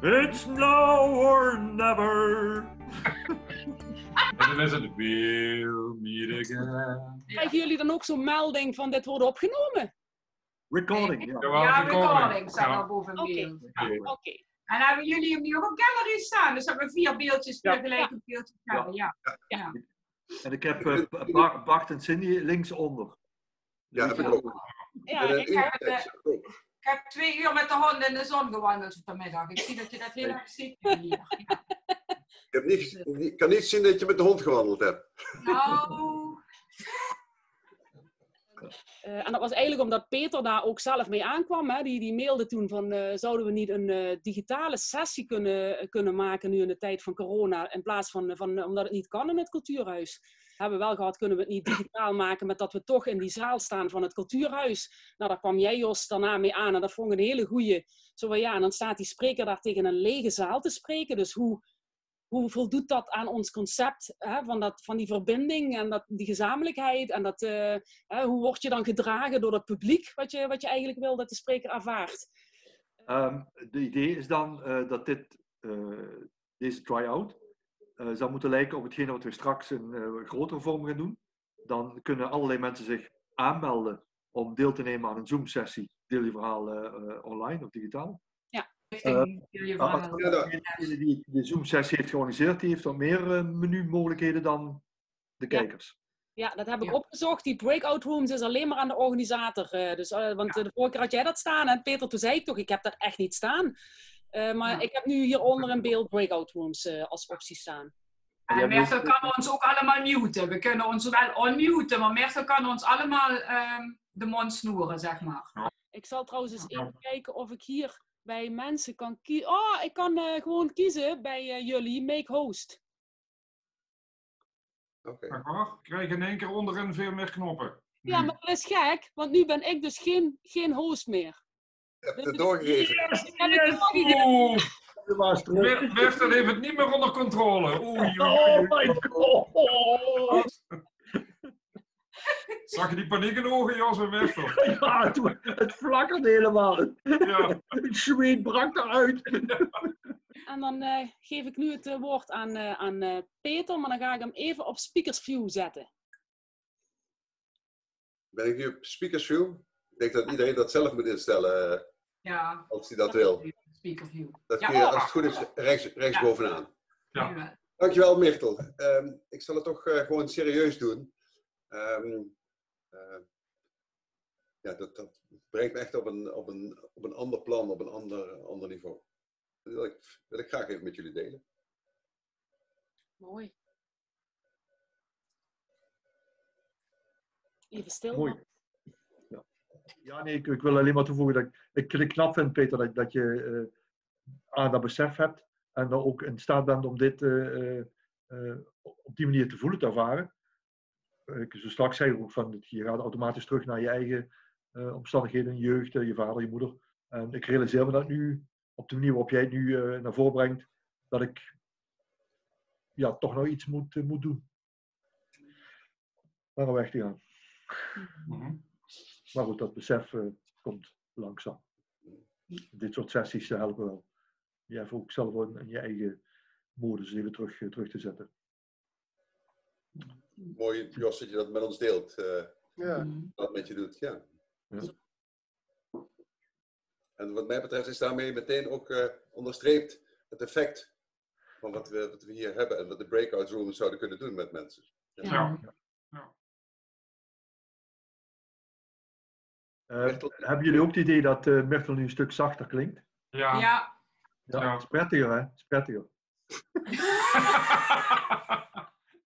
It's now or never. En dan is het we'll meet again. Krijgen jullie dan ook zo'n melding van dit wordt opgenomen? Recording, ja. Ja, recording staat al boven Oké. beeld. Oké. En hebben jullie hem nu ook op gallery staan? Dus hebben we 4 beeldjes tegelijk op beeldjes hebben. Ja. En ik heb Bart en Cindy linksonder. Ja, heb ik ook. Ja, Ik heb 2 uur met de honden in de zon gewandeld vanmiddag. Ik zie dat je dat heel erg ziet hier. Ja. Ik kan niet zien dat je met de hond gewandeld hebt. Nou... En dat was eigenlijk omdat Peter daar ook zelf mee aankwam. Hè? Die mailde toen van, zouden we niet een digitale sessie kunnen maken nu in de tijd van corona. In plaats van omdat het niet kan in het cultuurhuis. Hebben we wel gehad, kunnen we het niet digitaal maken met dat we toch in die zaal staan van het cultuurhuis. Nou, daar kwam jij, Jos, daarna mee aan. En dat vond ik een hele goeie. Zo van, ja, en dan staat die spreker daar tegen een lege zaal te spreken. Dus hoe voldoet dat aan ons concept, hè, van die verbinding en die gezamenlijkheid? En hoe word je dan gedragen door het publiek, wat je eigenlijk wil dat de spreker ervaart? De idee is dan dat deze try-out zou moeten lijken op hetgene wat we straks in grotere vorm gaan doen. Dan kunnen allerlei mensen zich aanmelden om deel te nemen aan een Zoom-sessie. Deel je verhaal online of digitaal. Degene die de Zoom-sessie heeft georganiseerd, die heeft wat meer menumogelijkheden dan de kijkers. Ja, dat heb ik opgezocht. Die breakout rooms is alleen maar aan de organisator. Want de vorige keer had jij dat staan. En Peter, toen zei ik toch, ik heb dat echt niet staan. Maar ik heb nu hieronder in beeld breakout rooms als optie staan. En Mertel kan ons ook allemaal muten. We kunnen ons wel unmuten, maar Mertel kan ons allemaal de mond snoeren, zeg maar. Ik zal trouwens eens even kijken of ik hier bij mensen kan kiezen. Oh, ik kan gewoon kiezen bij jullie, make host. Oké. Ik krijg in één keer onderin veel meer knoppen. Ja, maar dat is gek, want nu ben ik dus geen host meer. Je hebt het doorgegeven. Mertel heeft het niet meer onder controle. Oei. Oh my god! Zag je die paniek in de ogen, Jos en Mertel? Ja, het flakkerde helemaal. Ja. Het zweet brak eruit. En dan geef ik nu het woord aan Peter, maar dan ga ik hem even op speakers view zetten. Ben ik nu op speakers view? Ik denk dat iedereen dat zelf moet instellen. Ja. Als hij dat wil. Speaker view. Dat kun je, als het goed is, rechts bovenaan. Ja. Dankjewel, Mertel. Ik zal het toch gewoon serieus doen. Dat brengt me echt op een ander plan, op een ander niveau. Dat wil ik graag even met jullie delen. Mooi. Even stil. Mooi. Ja, nee, ik wil alleen maar toevoegen dat ik knap vind, Peter, dat je dat besef hebt en dan ook in staat bent om dit op die manier te voelen, te ervaren. Zo straks zei ik ook van, je gaat automatisch terug naar je eigen omstandigheden, je jeugd, je vader, je moeder. En ik realiseer me dat nu, op de manier waarop jij het nu naar voren brengt, dat ik toch nog iets moet doen. Naar een weg te gaan. Maar goed, dat besef komt langzaam. Dit soort sessies helpen wel. Je hebt ook zelf in je eigen modus even terug te zetten. Mooi, Jos, dat je dat met ons deelt. Wat met je doet, ja. En wat mij betreft is daarmee meteen ook onderstreept het effect van wat we hier hebben en wat de breakout rooms zouden kunnen doen met mensen. Hebben jullie ook het idee dat Mertel nu een stuk zachter klinkt? Ja. Ja, het is prettiger, hè? Het is prettiger.